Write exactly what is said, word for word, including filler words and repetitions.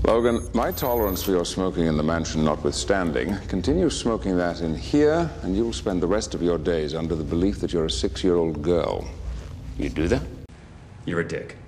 Logan, my tolerance for your smoking in the mansion notwithstanding, continue smoking that in here, and you'll spend the rest of your days under the belief that you're a six-year-old girl. You do that? You're a dick.